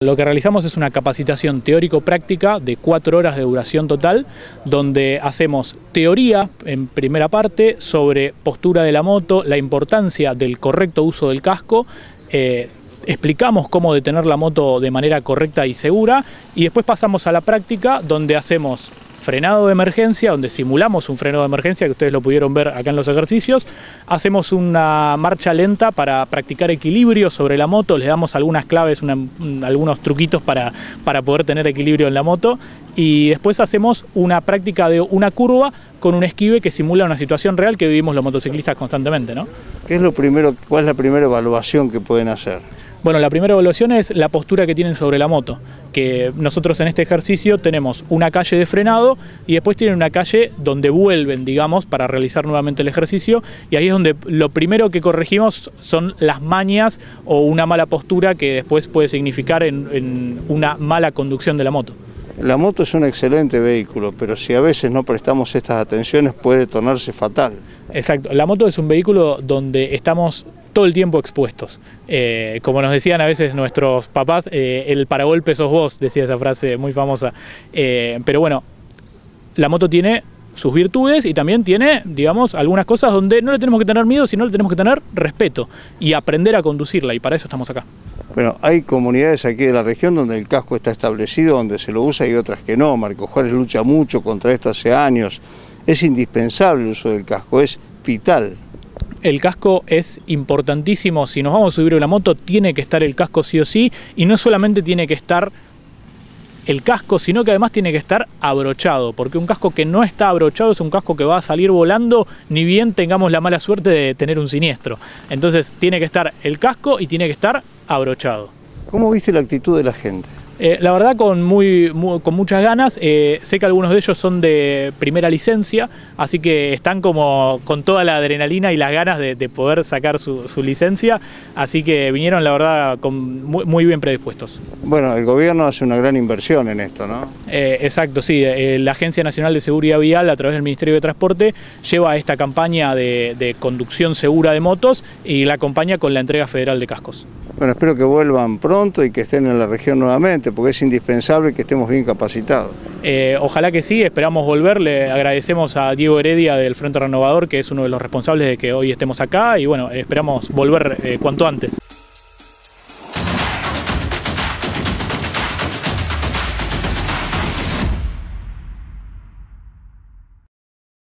Lo que realizamos es una capacitación teórico-práctica de 4 horas de duración total, donde hacemos teoría en primera parte sobre postura de la moto, la importancia del correcto uso del casco, explicamos cómo detener la moto de manera correcta y segura, y después pasamos a la práctica donde hacemos frenado de emergencia, donde simulamos un frenado de emergencia, que ustedes lo pudieron ver acá en los ejercicios. Hacemos una marcha lenta para practicar equilibrio sobre la moto, les damos algunas claves, algunos truquitos para poder tener equilibrio en la moto, y después hacemos una práctica de una curva con un esquive que simula una situación real que vivimos los motociclistas constantemente, ¿no? ¿Qué es lo primero, cuál es la primera evaluación que pueden hacer? Bueno, la primera evaluación es la postura que tienen sobre la moto, que nosotros en este ejercicio tenemos una calle de frenado y después tienen una calle donde vuelven, digamos, para realizar nuevamente el ejercicio, y ahí es donde lo primero que corregimos son las mañas o una mala postura que después puede significar en una mala conducción de la moto. La moto es un excelente vehículo, pero si a veces no prestamos estas atenciones puede tornarse fatal. Exacto, la moto es un vehículo donde estamos todo el tiempo expuestos. Como nos decían a veces nuestros papás, el paragolpe sos vos, decía esa frase muy famosa. Pero bueno, la moto tiene sus virtudes y también tiene, digamos, algunas cosas donde no le tenemos que tener miedo, sino le tenemos que tener respeto y aprender a conducirla, y para eso estamos acá. Bueno, hay comunidades aquí de la región donde el casco está establecido, donde se lo usa, y otras que no. Marcos Juárez lucha mucho contra esto hace años. Es indispensable el uso del casco, es vital. El casco es importantísimo. Si nos vamos a subir a una moto, tiene que estar el casco sí o sí, y no solamente tiene que estar el casco, sino que además tiene que estar abrochado, porque un casco que no está abrochado es un casco que va a salir volando, ni bien tengamos la mala suerte de tener un siniestro. Entonces tiene que estar el casco y tiene que estar abrochado. ¿Cómo viste la actitud de la gente? La verdad con muchas ganas. Sé que algunos de ellos son de primera licencia, así que están como con toda la adrenalina y las ganas de poder sacar su licencia, así que vinieron la verdad muy bien predispuestos. Bueno, el gobierno hace una gran inversión en esto, ¿no? Exacto, sí. La Agencia Nacional de Seguridad Vial, a través del Ministerio de Transporte, lleva esta campaña de conducción segura de motos y la acompaña con la entrega federal de cascos. Bueno, espero que vuelvan pronto y que estén en la región nuevamente, porque es indispensable que estemos bien capacitados. Ojalá que sí, esperamos volver. Le agradecemos a Diego Heredia del Frente Renovador, que es uno de los responsables de que hoy estemos acá, y bueno, esperamos volver cuanto antes.